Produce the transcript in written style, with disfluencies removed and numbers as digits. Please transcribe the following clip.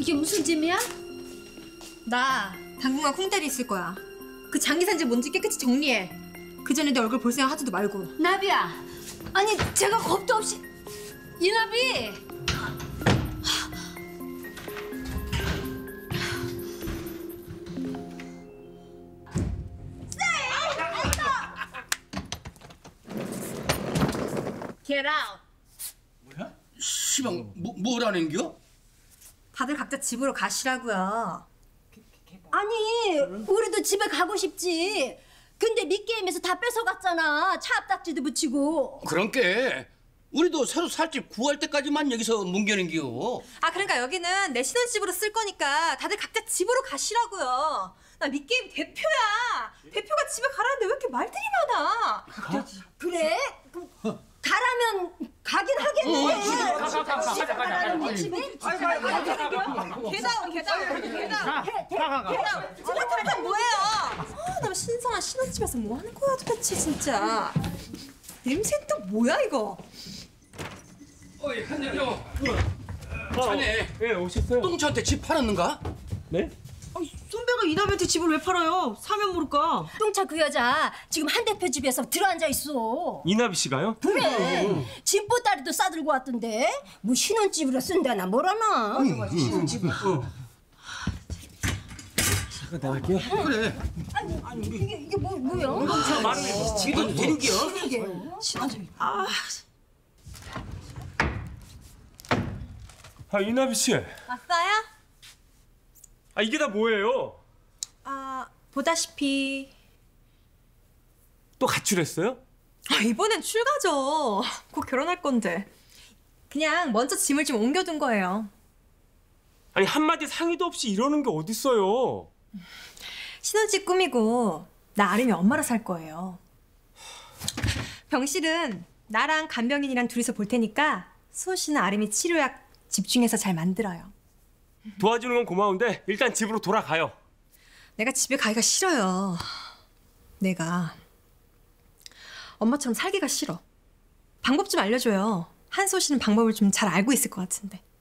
이게 무슨 짐이야? 나 당분간 콩다리 있을 거야. 그 장기산지 뭔지 깨끗이 정리해. 그 전에 내 얼굴 볼 생각 하지도 말고. 나비야. 아니 제가 겁도 없이. 이나비. Get out. 뭐야? 시방 뭐라는겨? 다들 각자 집으로 가시라고요. 아니 우리도 집에 가고 싶지. 근데 미게임에서 다 뺏어갔잖아. 차 앞딱지도 붙이고. 그런게 우리도 새로 살 집 구할 때까지만 여기서 뭉개는겨. 아 그러니까 여기는 내 신혼집으로 쓸 거니까 다들 각자 집으로 가시라고요. 나 미게임 대표야. 대표가 집에 가라는데 왜 이렇게 말들이 많아? 그래? 가라면 가긴 하겠네. 가라는 집에? 개다운. 저렇게 뭐예요? 나 신성한 신혼집에서 뭐 하는 거야 도대체 진짜. 냄새 또 뭐야 이거? 어이 한여요. 자네 예, 오셨어요? 똥차한테 집 팔았는가? 네? 선배가 이남한테 집을 왜 팔아요? 사면 모를까? 똥차 그 여자 지금 한 대표 집에서 들어앉아 있어. 이나비 씨가요? 그래. 집보따리도 싸들고 왔던데. 뭐 신혼집으로 쓴다나 뭐라나. 잠깐 나갈게요. 그래. 아니 이게 뭐야? 저 말을 지도 되는겨. 이게. 아, 이나비 씨. 왔어요? 아, 이게 다 뭐예요? 아 보다시피 또 가출했어요? 아 이번엔 출가죠. 곧 결혼할 건데. 그냥 먼저 짐을 좀 옮겨둔 거예요. 아니, 한마디 상의도 없이 이러는 게 어딨어요? 신혼집 꾸미고 나 아림이 엄마로 살 거예요. 병실은 나랑 간병인이랑 둘이서 볼 테니까 수호 씨는 아림이 치료약 집중해서 잘 만들어요. 도와주는 건 고마운데 일단 집으로 돌아가요. 내가 집에 가기가 싫어요. 내가 엄마처럼 살기가 싫어. 방법 좀 알려줘요. 한수호 씨는 방법을 좀 잘 알고 있을 것 같은데.